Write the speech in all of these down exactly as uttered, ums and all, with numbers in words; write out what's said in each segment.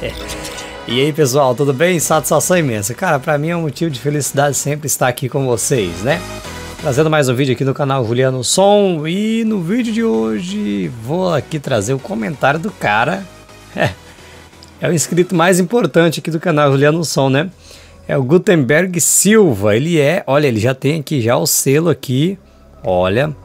E aí pessoal, tudo bem? Satisfação imensa. Cara, pra mim é um motivo de felicidade sempre estar aqui com vocês, né? Trazendo mais um vídeo aqui no canal Juliano Som. E no vídeo de hoje vou aqui trazer o comentário do cara. É, é o inscrito mais importante aqui do canal Juliano Som, né? É o Gutenberg Silva. Ele é, olha, ele já tem aqui já o selo aqui. Olha,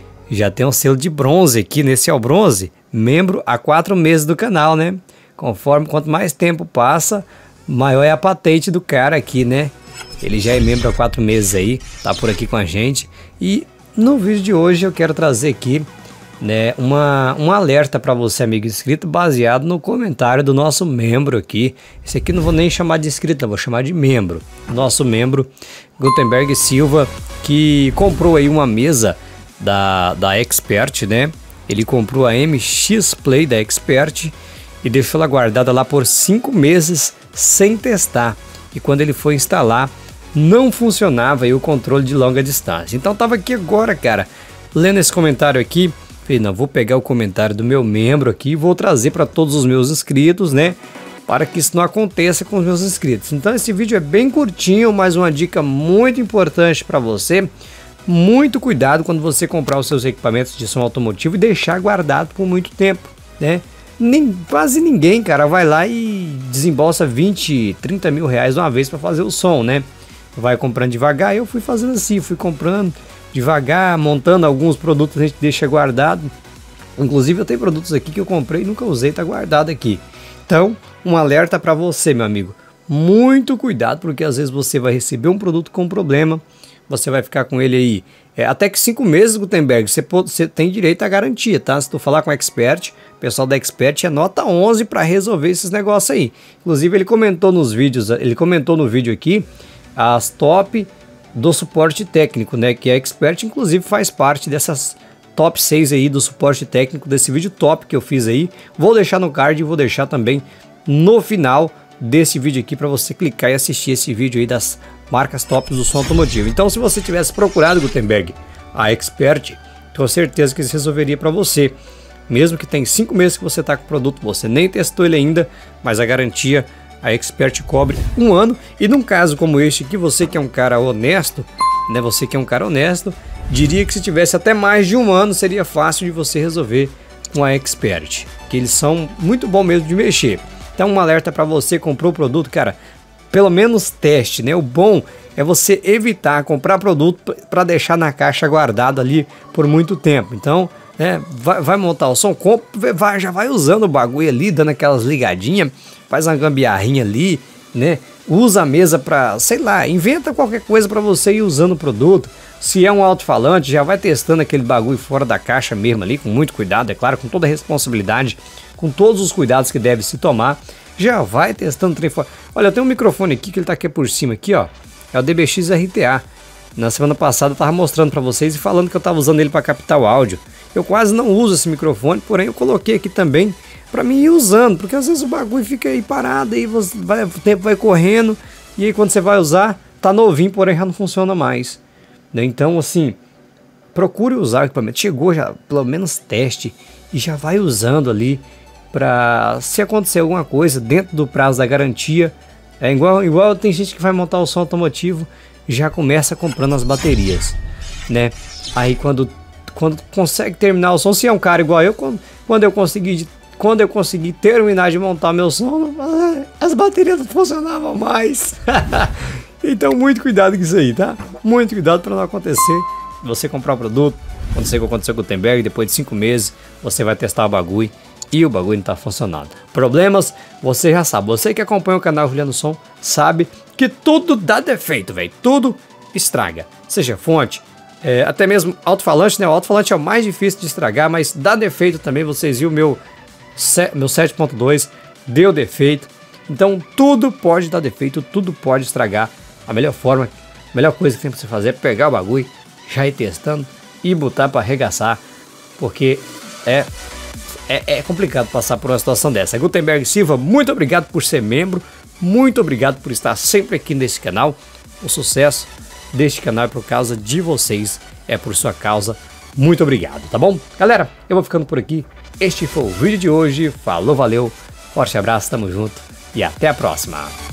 já tem um selo de bronze aqui, nesse é o bronze. Membro há quatro meses do canal, né? Conforme quanto mais tempo passa, maior é a patente do cara aqui, né? Ele já é membro há quatro meses aí, tá por aqui com a gente. E no vídeo de hoje eu quero trazer aqui, né, uma, um alerta para você, amigo inscrito, baseado no comentário do nosso membro aqui. Esse aqui não vou nem chamar de inscrito, vou chamar de membro. Nosso membro, Gutenberg Silva, que comprou aí uma mesa da, da Expert, né? Ele comprou a M X Play da Expert e deixou ela guardada lá por cinco meses sem testar. E quando ele foi instalar, não funcionava aí o controle de longa distância. Então tava aqui agora, cara, lendo esse comentário aqui. Falei, não, vou pegar o comentário do meu membro aqui e vou trazer para todos os meus inscritos, né? Para que isso não aconteça com os meus inscritos. Então esse vídeo é bem curtinho, mas uma dica muito importante para você. Muito cuidado quando você comprar os seus equipamentos de som automotivo e deixar guardado por muito tempo, né? Nem, quase ninguém, cara, vai lá e desembolsa vinte, trinta mil reais uma vez para fazer o som, né? Vai comprando devagar. Eu fui fazendo assim, fui comprando devagar, montando alguns produtos, a gente deixa guardado. Inclusive eu tenho produtos aqui que eu comprei e nunca usei, tá guardado aqui. Então, um alerta para você, meu amigo. Muito cuidado, porque às vezes você vai receber um produto com problema, você vai ficar com ele aí é, até que cinco meses, Gutenberg, você, pode, você tem direito à garantia, tá? Se tu falar com o Expert, o pessoal da Expert é nota onze para resolver esses negócios aí. Inclusive ele comentou nos vídeos, ele comentou no vídeo aqui as top do suporte técnico, né? Que a Expert inclusive faz parte dessas top seis aí do suporte técnico desse vídeo top que eu fiz aí. Vou deixar no card e vou deixar também no final desse vídeo aqui para você clicar e assistir esse vídeo aí das marcas tops do som automotivo. Então, se você tivesse procurado, Gutenberg, a Expert, tenho certeza que isso resolveria para você. Mesmo que tem cinco meses que você está com o produto, você nem testou ele ainda, mas a garantia a Expert cobre um ano. E num caso como este aqui, você que é um cara honesto, né? Você que é um cara honesto, diria que se tivesse até mais de um ano, seria fácil de você resolver com a Expert, que eles são muito bom mesmo de mexer. Então, um alerta para você, comprou o produto, cara, pelo menos teste, né? O bom é você evitar comprar produto para deixar na caixa guardado ali por muito tempo. Então, é, vai, vai montar o som, compra, vai, já vai usando o bagulho ali, dando aquelas ligadinhas, faz uma gambiarrinha ali, né? Usa a mesa para, sei lá, inventa qualquer coisa para você ir usando o produto. Se é um alto-falante, já vai testando aquele bagulho fora da caixa mesmo ali, com muito cuidado, é claro, com toda a responsabilidade, com todos os cuidados que deve se tomar. Já vai testando trem fora. Olha, eu tenho um microfone aqui que ele tá aqui por cima aqui, ó. É o D B X R T A. Na semana passada eu tava mostrando para vocês e falando que eu tava usando ele para captar o áudio. Eu quase não uso esse microfone, porém eu coloquei aqui também para mim ir usando, porque às vezes o bagulho fica aí parado, aí você vai, o tempo vai correndo e aí quando você vai usar, tá novinho, porém já não funciona mais. Então, assim, procure usar o equipamento. Chegou já, pelo menos teste e já vai usando ali para se acontecer alguma coisa dentro do prazo da garantia. É igual, igual tem gente que vai montar o som automotivo já começa comprando as baterias, né? Aí quando, quando consegue terminar o som, se é um cara igual eu, quando, quando eu consegui quando eu consegui terminar de montar meu som, as baterias não funcionavam mais. Então muito cuidado com isso aí, tá? Muito cuidado para não acontecer você comprar o produto, acontecer o que aconteceu com o Gutenberg, depois de cinco meses você vai testar o bagulho e o bagulho não tá funcionando. Problemas, você já sabe. Você que acompanha o canal Juliano Som sabe que tudo dá defeito, velho. Tudo estraga. Seja fonte, é, até mesmo alto-falante, né? O alto-falante é o mais difícil de estragar, mas dá defeito também. Vocês viram meu, meu sete ponto dois, deu defeito. Então tudo pode dar defeito, tudo pode estragar. A melhor forma, a melhor coisa que tem pra você fazer é pegar o bagulho, já ir testando e botar para arregaçar, porque é... É, é complicado passar por uma situação dessa. Gutenberg Silva, muito obrigado por ser membro, muito obrigado por estar sempre aqui nesse canal. O sucesso deste canal é por causa de vocês, é por sua causa. Muito obrigado, tá bom? Galera, eu vou ficando por aqui. Este foi o vídeo de hoje. Falou, valeu, forte abraço, tamo junto. e até a próxima!